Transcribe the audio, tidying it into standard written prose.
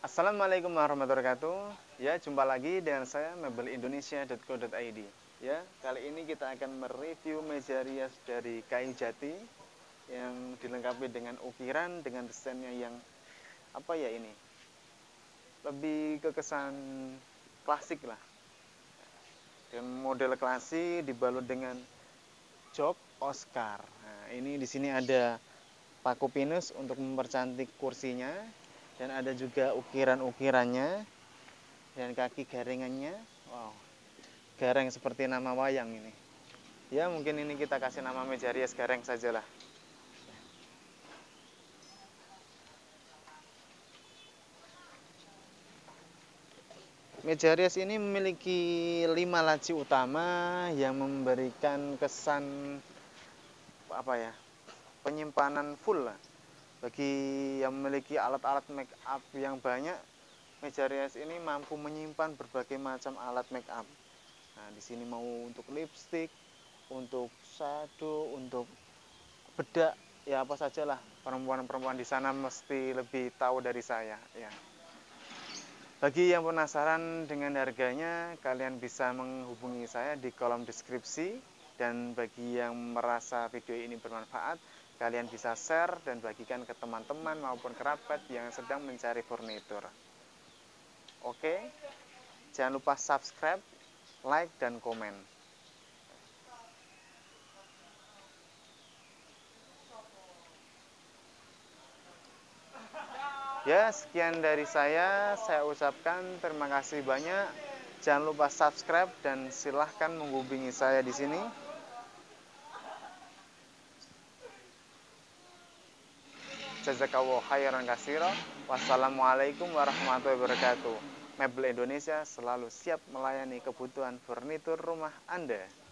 Assalamualaikum warahmatullahi wabarakatuh. Ya, jumpa lagi dengan saya mebelindonesia.co.id. Ya, kali ini kita akan mereview meja rias dari kayu jati yang dilengkapi dengan ukiran dengan desainnya yang apa ya ini? Lebih ke kesan klasik lah. Dengan model klasik dibalut dengan jok Oscar. Nah, ini di sini ada paku pinus untuk mempercantik kursinya dan ada juga ukiran-ukirannya dan kaki garingannya. Wow, gareng seperti nama wayang ini. Ya, mungkin ini kita kasih nama meja rias gareng sajalah. Meja rias ini memiliki 5 laci utama yang memberikan kesan apa ya? Penyimpanan full lah. Bagi yang memiliki alat-alat make up yang banyak, meja rias ini mampu menyimpan berbagai macam alat make up. Nah, di sini mau untuk lipstick, untuk shadow, untuk bedak, ya apa sajalah. Perempuan-perempuan di sana mesti lebih tahu dari saya, ya. Bagi yang penasaran dengan harganya, kalian bisa menghubungi saya di kolom deskripsi. Dan bagi yang merasa video ini bermanfaat, kalian bisa share dan bagikan ke teman-teman maupun kerabat yang sedang mencari furnitur. Oke, jangan lupa subscribe, like, dan komen. Ya, sekian dari saya ucapkan terima kasih banyak. Jangan lupa subscribe dan silahkan menghubungi saya di sini. Jazakallahu khairan katsira. Wassalamualaikum warahmatullahi wabarakatuh. Mebel Indonesia selalu siap melayani kebutuhan furnitur rumah Anda.